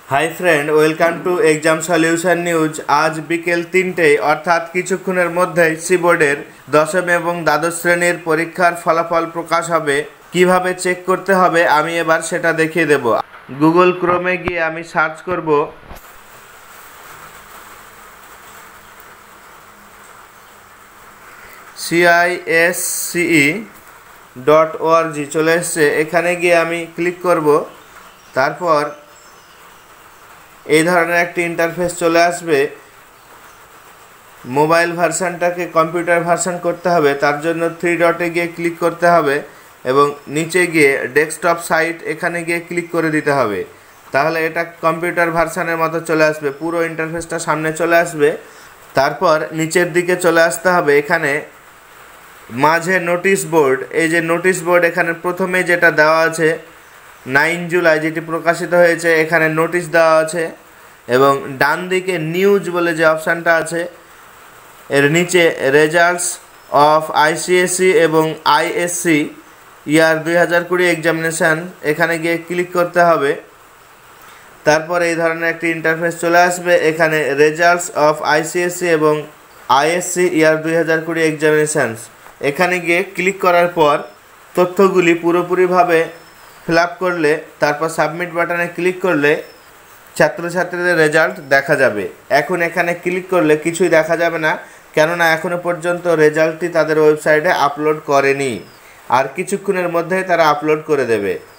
High friend welcome to exam solution news. आज बिकेल 3टे अर्थात किछुक्षणेर मध्येई सी बोर्डेर दशम एवं द्वादश श्रेणीर परीक्षार फलाफल प्रकाश होबे। किभाबे चेक करते होबे आमी एबार सेटा देखिए देब। गूगल क्रोमे गिये आमी सार्च करब CISCE.org चले एसेছে। एखाने गिये आमी क्लिक करब। तारपर এই ধরনের একটি ইন্টারফেস চলে আসবে। মোবাইল ভার্সনটাকে কম্পিউটার ভার্সন করতে হবে, তার জন্য 3 ডটে গিয়ে ক্লিক করতে হবে এবং নিচে গিয়ে ডেস্কটপ সাইট এখানে গিয়ে ক্লিক করে দিতে হবে। তাহলে এটা কম্পিউটার ভার্সনের মতো চলে আসবে, পুরো ইন্টারফেসটা সামনে চলে আসবে। তারপর নিচের দিকে চলে আসতে হবে। এখানে মাঝে নোটিশ বোর্ড, এই যে নোটিশ বোর্ড এখানে প্রথমে যেটা দেওয়া আছে 9 জুলাই যেটি প্রকাশিত হয়েছে, এখানে নোটিশ দেওয়া আছে এবং ডান দিকে নিউজ বলে যে অপশানটা আছে এর নিচে রেজাল্টস অফ ICSE এবং ISC ইয়ার 2020 এক্সামিনেশান এখানে গিয়ে ক্লিক করতে হবে। তারপর এই ধরনের একটি ইন্টারফেস চলে আসবে। এখানে রেজাল্টস অফ ICSE এবং ISC ইয়ার 2020 এক্সামিনেশানস এখানে গিয়ে ক্লিক করার পর তথ্যগুলি পুরোপুরিভাবে फिल आप कर ले तारपर सबमिट बाटने क्लिक कर ले छात्र छात्रीদের রেজাল্ট দেখা যাবে। এখন এখানে ক্লিক করলে কিছুই দেখা যাবে না, কেননা এখনো পর্যন্ত রেজাল্টটি তাদের ওয়েবসাইটে আপলোড করেনি, আর কিছুক্ষণের মধ্যেই তারা আপলোড করে দেবে।